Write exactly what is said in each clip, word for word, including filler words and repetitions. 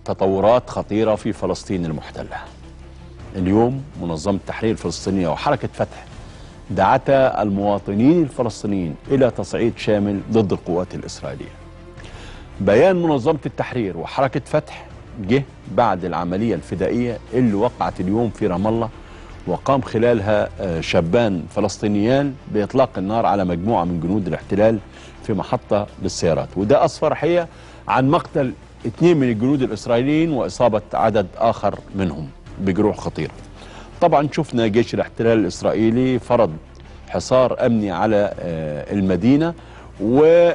تطورات خطيرة في فلسطين المحتلة. اليوم منظمة التحرير الفلسطينية وحركة فتح دعتا المواطنين الفلسطينيين إلى تصعيد شامل ضد القوات الإسرائيلية. بيان منظمة التحرير وحركة فتح جه بعد العملية الفدائية اللي وقعت اليوم في رام الله، وقام خلالها شابان فلسطينيان بإطلاق النار على مجموعة من جنود الاحتلال في محطة للسيارات، وده أسفر حقيقة عن مقتل اثنين من الجنود الإسرائيليين وإصابة عدد آخر منهم بجروح خطيرة. طبعا شفنا جيش الاحتلال الإسرائيلي فرض حصار أمني على المدينة، ولو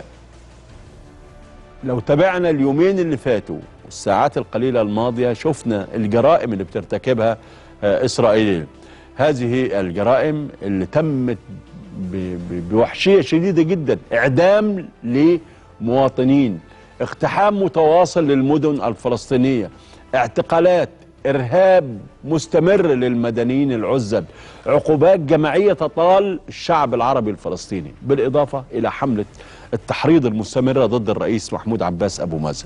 تابعنا اليومين اللي فاتوا والساعات القليلة الماضية شفنا الجرائم اللي بترتكبها إسرائيل. هذه الجرائم اللي تمت بوحشية شديدة جدا، إعدام لمواطنين، اقتحام متواصل للمدن الفلسطينية، اعتقالات، إرهاب مستمر للمدنيين العزل، عقوبات جماعية تطال الشعب العربي الفلسطيني، بالإضافة إلى حملة التحريض المستمرة ضد الرئيس محمود عباس أبو مازن.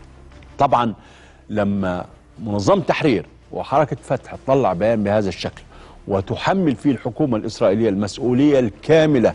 طبعا لما منظمة تحرير وحركة فتح تطلع بيان بهذا الشكل وتحمل فيه الحكومة الإسرائيلية المسؤولية الكاملة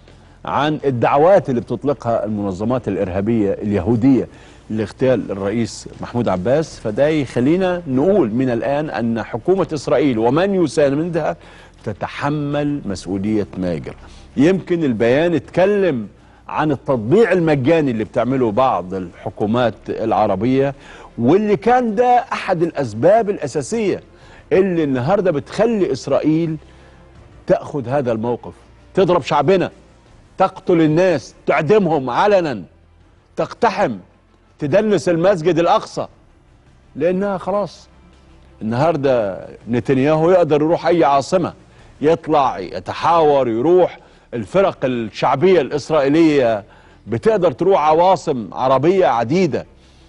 عن الدعوات اللي بتطلقها المنظمات الإرهابية اليهودية لاغتيال الرئيس محمود عباس، فده يخلينا نقول من الآن أن حكومة إسرائيل ومن يساندها تتحمل مسؤولية ما يجرى. يمكن البيان اتكلم عن التطبيع المجاني اللي بتعمله بعض الحكومات العربية، واللي كان ده أحد الأسباب الأساسية اللي النهاردة بتخلي إسرائيل تأخذ هذا الموقف، تضرب شعبنا، تقتل الناس، تعدمهم علنا، تقتحم، تدنس المسجد الأقصى، لأنها خلاص النهاردة نتنياهو يقدر يروح أي عاصمة، يطلع يتحاور، يروح الفرق الشعبية الإسرائيلية بتقدر تروح عواصم عربية عديدة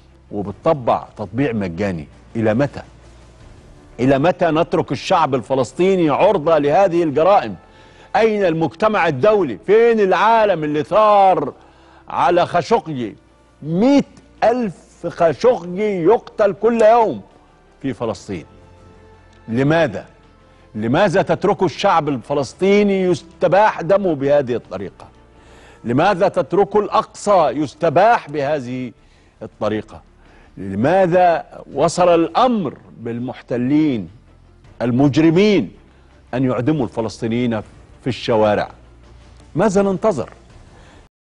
وبتطبع تطبيع مجاني. إلى متى؟ إلى متى نترك الشعب الفلسطيني عرضة لهذه الجرائم؟ أين المجتمع الدولي؟ فين العالم اللي ثار على خاشقجي؟ مئة ألف خاشقجي يقتل كل يوم في فلسطين. لماذا؟ لماذا تتركوا الشعب الفلسطيني يستباح دمه بهذه الطريقة؟ لماذا تتركوا الأقصى يستباح بهذه الطريقة؟ لماذا وصل الأمر بالمحتلين المجرمين أن يعدموا الفلسطينيين في الشوارع؟ ماذا ننتظر؟